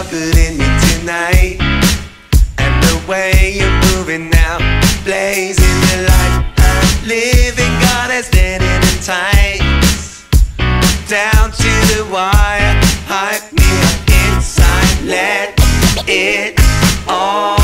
good in me tonight. And the way you're moving now, blazing the light. Living goddess dead in the tights, down to the wire. Hype me up inside, let it all